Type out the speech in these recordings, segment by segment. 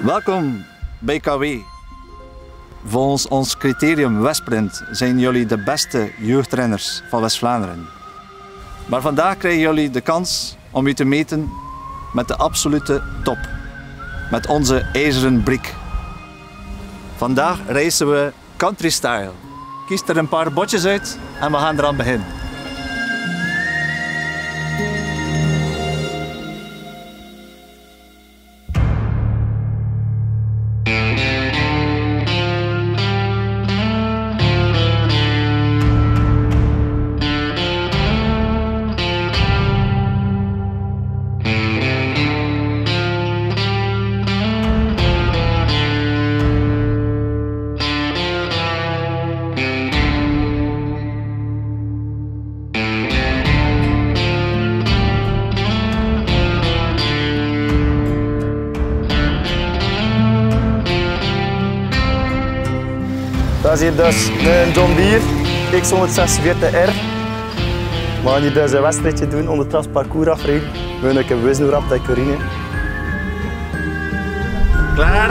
Welkom bij KW. Volgens ons criterium Westprint zijn jullie de beste jeugdrenners van West-Vlaanderen. Maar vandaag krijgen jullie de kans om je te meten met de absolute top. Met onze ijzeren brik. Vandaag racen we country style. Kies er een paar botjes uit en we gaan eraan beginnen. Dat is hier dus een John Deere X146R. We gaan hier dus een wedstrijdje doen onder het trasparcours afrijden. We gaan een wijzen hoe rap dat ik kan rijden. Klaar?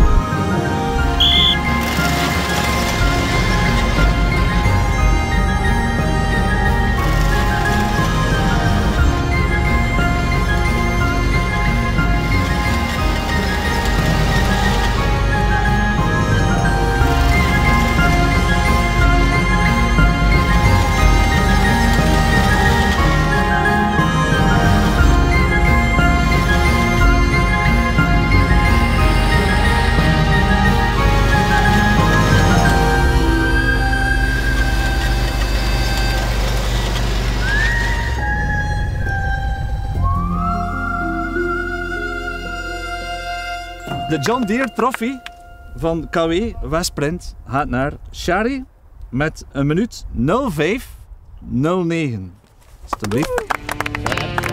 De John Deere Trophy van KW Westprint gaat naar Shari met 1 minuut 05:09. Alsjeblieft.